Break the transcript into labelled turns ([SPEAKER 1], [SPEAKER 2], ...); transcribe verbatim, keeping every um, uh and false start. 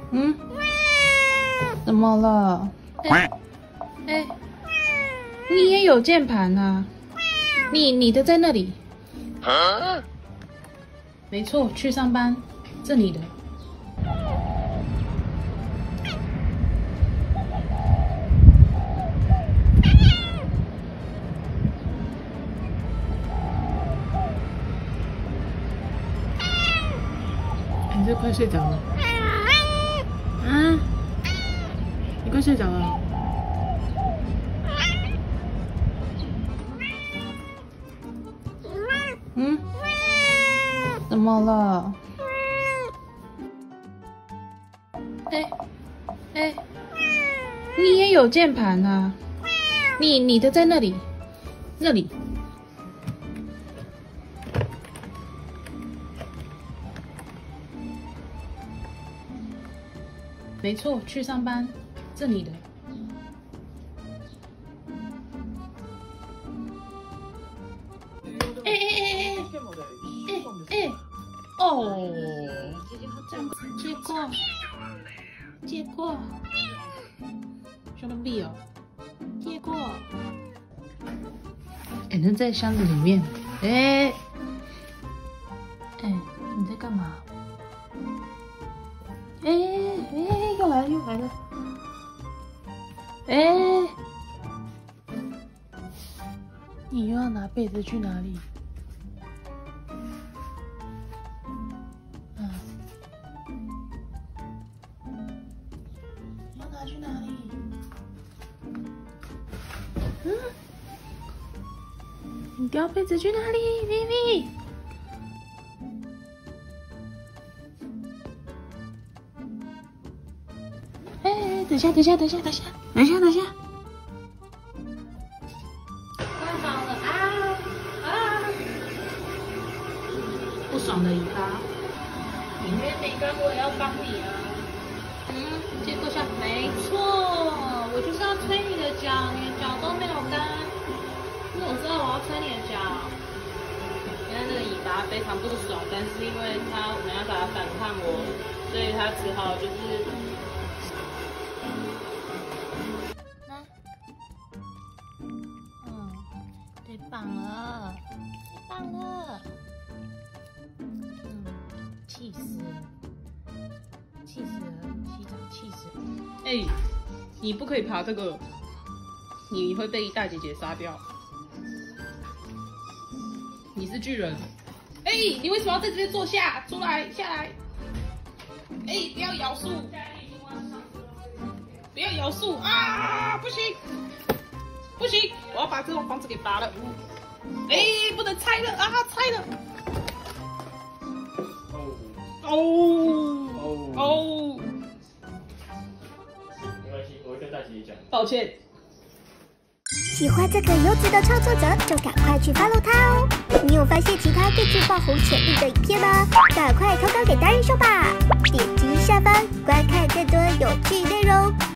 [SPEAKER 1] 嗯？怎么了？哎、欸欸，你也有键盘啊？你你的在那里？啊？没错，去上班，这里的。你这快睡着了？啊？你快睡着了？嗯？怎么了？哎、欸、哎、欸，你也有键盘啊？你你的在那里？那里。没错，去上班，这里的。哎哎哎哎哎哎！哦，接过，接过，兄弟哦，接过。哎，人在箱子里面。哎，哎，你在干嘛？哎哎，又来了又来了！哎，你又要拿被子去哪里？嗯，你要拿去哪里？嗯，你叼被子去哪里，咪咪？哎，等一下，等一下，等一下，等一下，等一下，等一下。快好了啊啊！不爽的尾巴，你妹没干，我也要帮你啊。嗯，接过下，没错，我就是要吹你的脚，你的脚都没有干。你怎么知道我要吹你的脚？因为那个尾巴非常不爽，但是因为它没办法反抗我，所以它只好就是。最棒了，最棒了！嗯，气死了，气死了，西长气死了！哎、欸，你不可以爬这个，你会被大姐姐杀掉。你是巨人。哎、欸，你为什么要在这边坐下？出来，下来！哎、欸，不要咬树！不要咬树啊！不行！不行，我要把这栋房子给拔了。哎、欸，不能拆了啊！拆了。哦哦哦！
[SPEAKER 2] 没关系，我会跟大姐姐讲。
[SPEAKER 1] 抱歉。
[SPEAKER 3] 喜欢这个优质的创作者，就赶快去 follow 他哦！你有发现其他更具爆红潜力的影片吗？赶快投稿给达人秀吧！点击下方观看更多有趣内容。